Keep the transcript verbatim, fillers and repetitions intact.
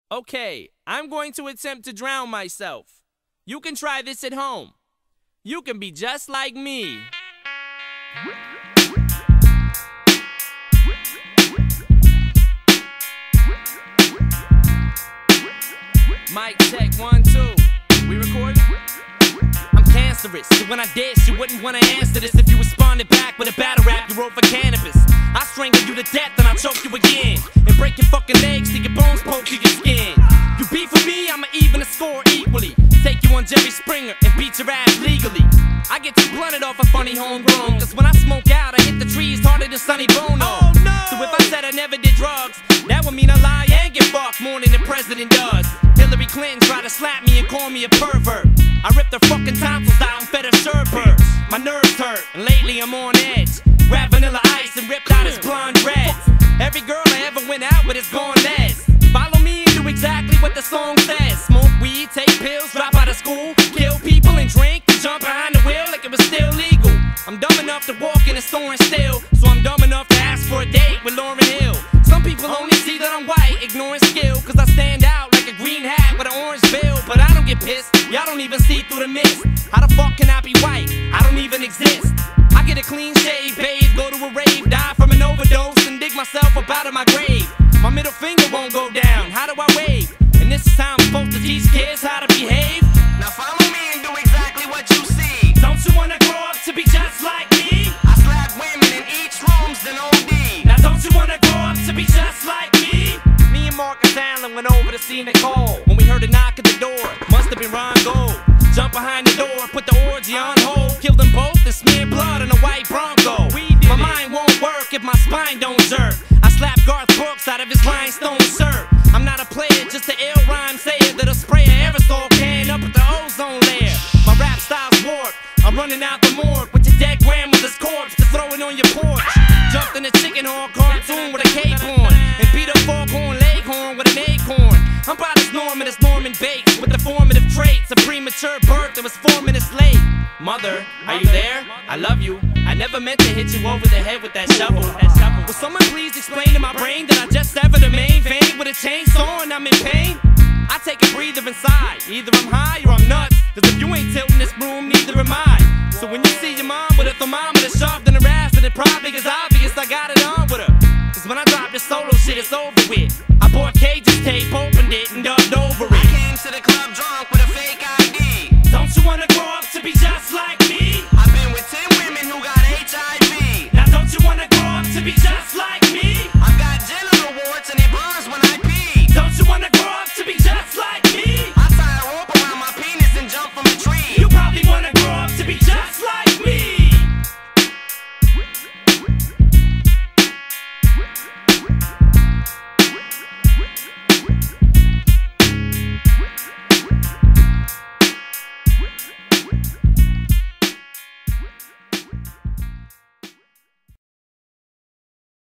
Okay, I'm going to attempt to drown myself. You can try this at home. You can be just like me. Mic check, one, two. We recording? I'm cancerous, so when I dish, you wouldn't want to answer this if you responded back with a battle rap you wrote for cannabis. I strangle you to death and I choke you again, and break your fucking legs till your bones poke through your skin. You beef with me, I'ma even the score equally. Take you on Jerry Springer and beat your ass legally. I get too blunted off a funny homegrown, cause when I smoke out, I hit the trees harder than Sonny Bono. Oh, no. So if I said I never did drugs, that would mean I lie and get fucked more than the president does. Hillary Clinton tried to slap me and call me a pervert. I ripped her fucking tonsils out and fed her sherbets. My nerves hurt, and lately I'm on edge. Grab Vanilla Ice and ripped out his blonde reds. Every girl I ever went out with is gone less. Follow me and do exactly what the song says. Smoke weed, take pills, drop out of school, kill people and drink, and jump behind the wheel like it was still legal. I'm dumb enough to walk in a store and steal, so I'm dumb enough to ask for a date with Lauryn Hill. Some people only see that I'm white, ignoring skill, cause I stand out like a green hat with an orange bill. But I don't get pissed, y'all don't even see through the mist. How the fuck can I be white? I don't even exist. I get a clean shave, bathe, go to a rave, die from an overdose, and dig myself up out of my grave. My middle finger won't go down, how do I wave? And this is how I'm supposed to teach kids how to behave. Now follow me and do exactly what you see. Don't you wanna grow up to be just like me? I slap women and eat shrooms then O D. Now don't you wanna grow up to be just like me? Me and Marcus Allen went over to see Nicole when we heard a knock at the door. Must have been Ron Gold. Jump behind the door, put the orgy on hold, killed them both and smeared blood on a white Bronco. My mind won't work if my spine don't jerk. I slap Garth Brooks out of his rhinestone shirt. I'm not a player, just an ill rhyme sayer that'll spray an aerosol can up at the ozone layer. My rap style's warped. I'm running out the morgue with your dead grandmother's corpse to throw it on your porch. Jumped in a chicken horn cartoon with a cape on, and beat up foghorn leghorn with an acorn. I'm about as Norman as Norman Bates, with the formative traits of premature birth that was four minutes late. Mother, are you there? I love you. I never meant to hit you over the head with that shovel. Will someone please explain to my brain that I just severed the main vein with a chainsaw and I'm in pain? I take a breather inside. Either I'm high or I'm nuts, cause if you ain't tilting this broom, neither am I. So when you see your mom with a thermometer sharp in her ass, then it probably is obvious I got it on with her. Cause when I drop this solo shit, it's over with. I bought Cage's tape,